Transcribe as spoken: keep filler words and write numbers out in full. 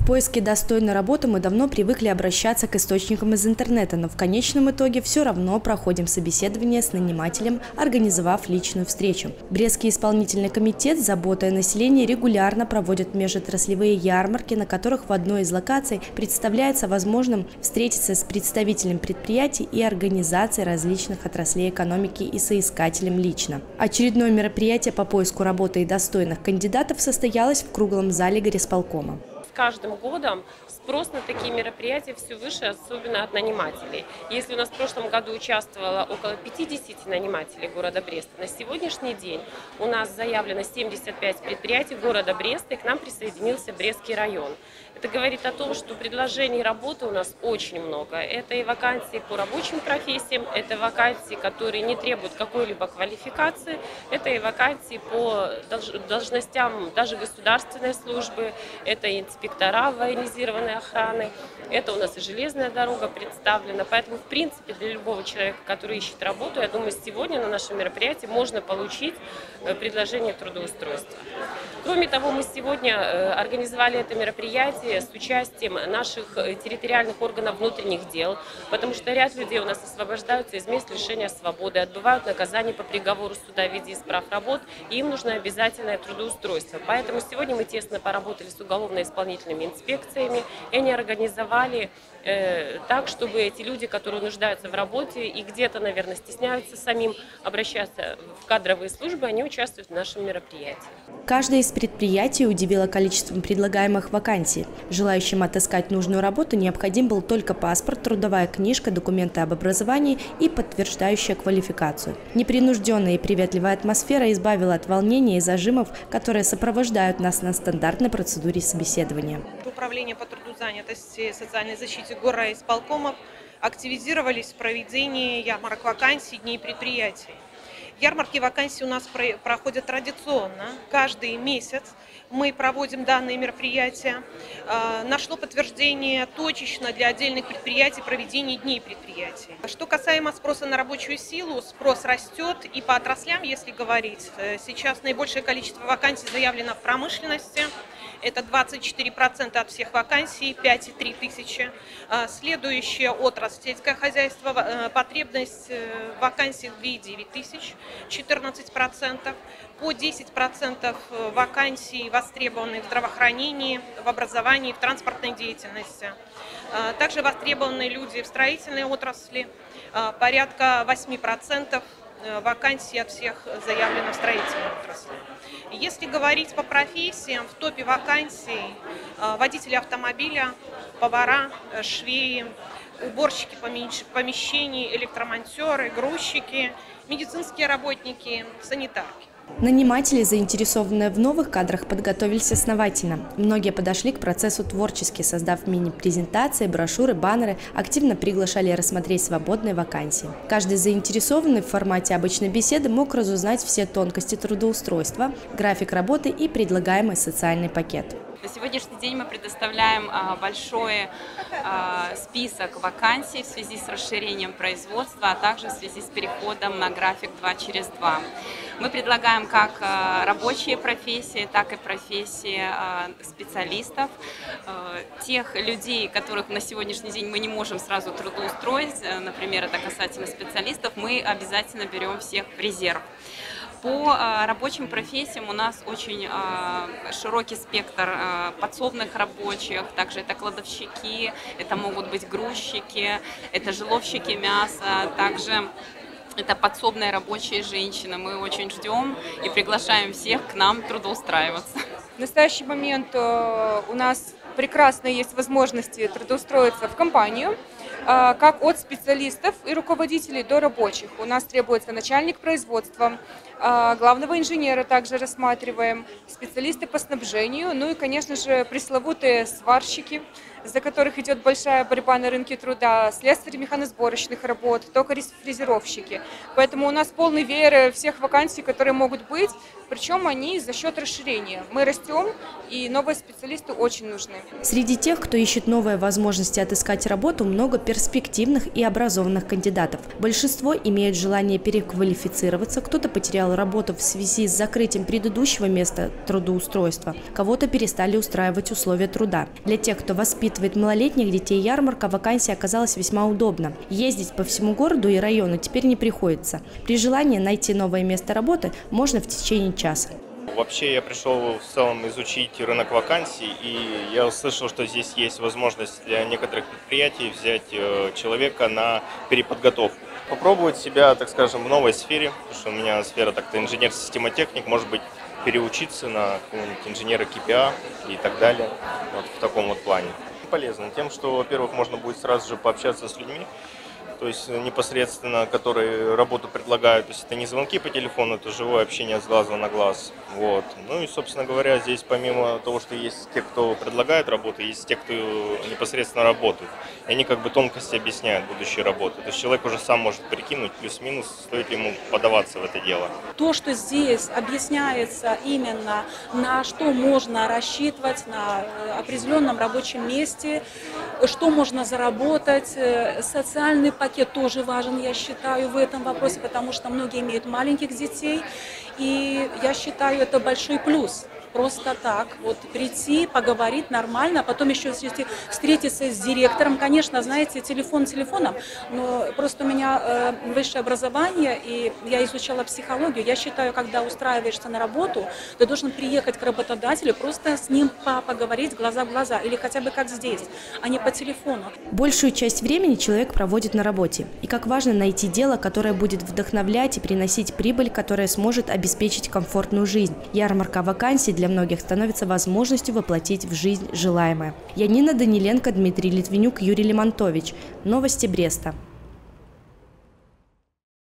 поиске достойной работы мы давно привыкли обращаться к источникам из интернета, но в конечном итоге все равно проходим собеседование с нанимателем, организовав личную встречу. Брестский исполнительный комитет «Забота о населении» регулярно проводит межотраслевые ярмарки, на которых в одной из локаций представляется возможным встретиться с представителем предприятий и организаций различных отраслей экономики и соискателем лично. Очередное мероприятие по поиску работы и достойных кандидатов состоялось в круглом зале горисполкома. С каждым годом спрос на такие мероприятия все выше, особенно от нанимателей. Если у нас в прошлом году участвовало около пятидесяти нанимателей города Бреста, на сегодняшний день у нас заявлено семьдесят пять предприятий города Бреста, и к нам присоединился Брестский район. Это говорит о том, что предложений работы у нас очень много. Это и вакансии по рабочим профессиям, это вакансии, которые не требуют какой-либо квалификации, это и вакансии по должностям даже государственной службы, это и инспектора военизированной охраны, это у нас и железная дорога представлена. Поэтому, в принципе, для любого человека, который ищет работу, я думаю, сегодня на нашем мероприятии можно получить предложение трудоустройства. Кроме того, мы сегодня организовали это мероприятие с участием наших территориальных органов внутренних дел, потому что ряд людей у нас освобождаются из мест лишения свободы, отбывают наказание по приговору суда в виде исправработ, и им нужно обязательное трудоустройство. Поэтому сегодня мы тесно поработали с уголовно-исполнительными инспекциями, и они организовали э, так, чтобы эти люди, которые нуждаются в работе и где-то, наверное, стесняются самим обращаться в кадровые службы, они участвуют в нашем мероприятии. Каждое из предприятий удивило количеством предлагаемых вакансий. Желающим отыскать нужную работу необходим был только паспорт, трудовая книжка, документы об образовании и подтверждающая квалификацию. Непринужденная и приветливая атмосфера избавила от волнения и зажимов, которые сопровождают нас на стандартной процедуре собеседования. Управление по труду, занятости и социальной защите горрайисполкомов активизировались в проведении ярмарок вакансий, дней предприятий. Ярмарки вакансий у нас проходят традиционно. Каждый месяц мы проводим данные мероприятия. Нашло подтверждение точечно для отдельных предприятий проведение дней предприятий. Что касаемо спроса на рабочую силу, спрос растет и по отраслям, если говорить. Сейчас наибольшее количество вакансий заявлено в промышленности. Это двадцать четыре процента от всех вакансий, пять и три тысячи. Следующая отрасль — сельское хозяйство, потребность в вакансиях две и девять тысяч, четырнадцать процентов. По десять процентов вакансий востребованы в здравоохранении, в образовании, в транспортной деятельности. Также востребованы люди в строительной отрасли, порядка восьми процентов вакансий от всех заявлено в строительной отрасли. Если говорить по профессиям, в топе вакансий водители автомобиля, повара, швеи, уборщики помещений, электромонтеры, грузчики, медицинские работники, санитарки. Наниматели, заинтересованные в новых кадрах, подготовились основательно. Многие подошли к процессу творчески, создав мини-презентации, брошюры, баннеры, активно приглашали рассмотреть свободные вакансии. Каждый заинтересованный в формате обычной беседы мог разузнать все тонкости трудоустройства, график работы и предлагаемый социальный пакет. На сегодняшний день мы предоставляем большой список вакансий в связи с расширением производства, а также в связи с переходом на график два через два. Мы предлагаем как рабочие профессии, так и профессии специалистов, тех людей, которых на сегодняшний день мы не можем сразу трудоустроить, например, это касательно специалистов, мы обязательно берем всех в резерв. По рабочим профессиям у нас очень широкий спектр подсобных рабочих, также это кладовщики, это могут быть грузчики, это жиловщики мяса, также это подсобные рабочие женщины. Мы очень ждем и приглашаем всех к нам трудоустраиваться. В настоящий момент у нас прекрасно есть возможности трудоустроиться в компанию, как от специалистов и руководителей до рабочих. У нас требуется начальник производства, главного инженера также рассматриваем, специалисты по снабжению, ну и, конечно же, пресловутые сварщики, из-за которых идет большая борьба на рынке труда, слесари механосборочных работ, токари-фрезеровщики. Поэтому у нас полный веер всех вакансий, которые могут быть, причем они за счет расширения. Мы растем, и новые специалисты очень нужны. Среди тех, кто ищет новые возможности отыскать работу, много перспективных и образованных кандидатов. Большинство имеют желание переквалифицироваться, кто-то потерял работу в связи с закрытием предыдущего места трудоустройства, кого-то перестали устраивать условия труда. Для тех, кто воспитывает малолетних детей, ярмарка вакансий оказалась весьма удобна. Ездить по всему городу и району теперь не приходится. При желании найти новое место работы можно в течение часа. Вообще я пришел в целом изучить рынок вакансий, и я услышал, что здесь есть возможность для некоторых предприятий взять человека на переподготовку. Попробовать себя, так скажем, в новой сфере, потому что у меня сфера так-то инженер-системотехник, может быть, переучиться на какого-нибудь инженера ка пи эй и так далее, вот в таком вот плане. Полезно тем, что, во-первых, можно будет сразу же пообщаться с людьми, то есть непосредственно, которые работу предлагают. То есть это не звонки по телефону, это живое общение с глазу на глаз. Вот. Ну и, собственно говоря, здесь помимо того, что есть те, кто предлагает работу, есть те, кто непосредственно работают. И они как бы тонкости объясняют будущей работы. То есть человек уже сам может прикинуть плюс-минус, стоит ли ему подаваться в это дело. То, что здесь объясняется именно, на что можно рассчитывать на определенном рабочем месте, что можно заработать, социальный пакет тоже важен, я считаю, в этом вопросе, потому что многие имеют маленьких детей, и я считаю, это большой плюс. Просто так, вот прийти, поговорить нормально, а потом еще встретиться с директором. Конечно, знаете, телефон телефоном, но просто у меня э, высшее образование, и я изучала психологию. Я считаю, когда устраиваешься на работу, ты должен приехать к работодателю, просто с ним поговорить глаза в глаза, или хотя бы как здесь, а не по телефону. Большую часть времени человек проводит на работе. И как важно найти дело, которое будет вдохновлять и приносить прибыль, которая сможет обеспечить комфортную жизнь. Ярмарка вакансий для многих становится возможностью воплотить в жизнь желаемое. Янина Даниленко, Дмитрий Литвинюк, Юрий Лемонтович. Новости Бреста.